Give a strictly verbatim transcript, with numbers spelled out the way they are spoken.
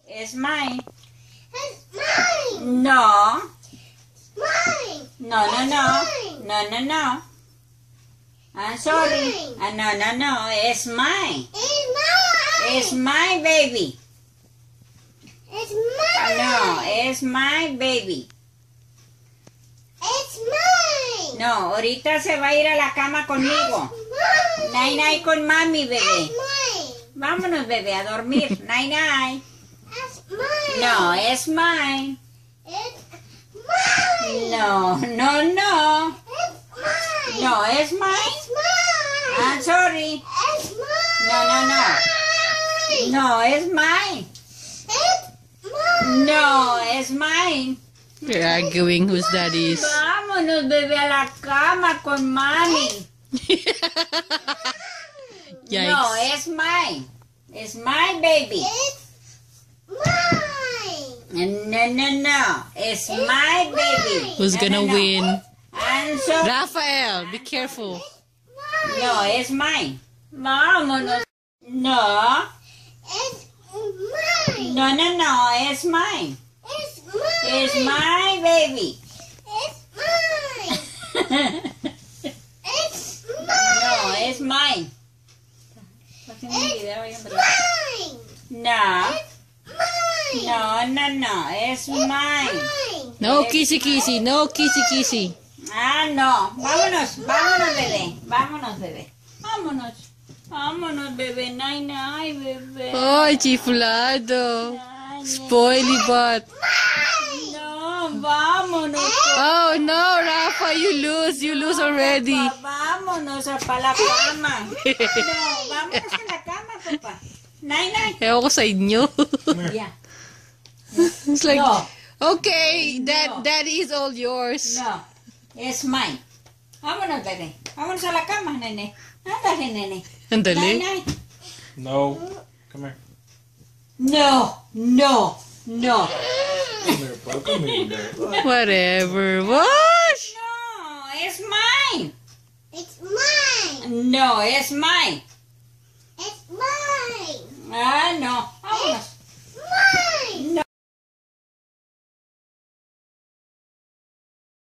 it's mine. It's mine. No. Mine. No, no, no. No, no, no. I'm sorry. Mine. Uh, no, no, no. It's mine. It's mine. It's my baby. It's mine. No, it's my baby. It's mine. No, ahorita se va a ir a la cama conmigo. Mine. Nay, nay con mami, bebé. It's mine. Vámonos, bebé, a dormir. Nay, nay. It's mine. No, it's mine. It's mine. No, no, no. It's mine. No, it's mine. It's mine. I'm sorry. It's mine. No, no, no. Mine. No, it's mine. It's mine. No, it's mine. They're arguing whose daddy is. Vámonos, bebé, a la cama con mami. Yikes. No, it's mine. It's my baby. It's mine. No, no, no. It's my baby. Who's No, gonna no, no. win? I'm sorry. Rafael, be careful. Mine. No, it's mine. Vámonos. No. It's mine. No, no, no. It's mine. It's mine. It's my baby. It's mine. It's No, mine. it's mine. It's mine. No. It's mine. No, no, no. It's mine. Mine. No kissy kissy, no kissy kissy. Ah, no. Vámonos. Vámonos, bebé. Vámonos, bebé. Vámonos. Vámonos, bebé. Nay, nay, bebé. Ay, chiflado. Nay, Spoily butt. No, vámonos. Oh no, Rafa, you lose. You lose already. Papá, vámonos a pa la cama. No, vámonos a la cama, papá. Nay, nay. Ewan ko sa inyo. Yeah. It's like, No. okay, that No. daddy is all yours. No, it's mine. Vámonos, bebé. Vámonos a la cama, nene. Ándale, nene. Nay, Andali. nay. No. Come here. No, no, no. Come here, bud. Come here. Whatever. What? No, it's mine. It's mine. No, it's mine. It's mine. Ah, no. Vámonos.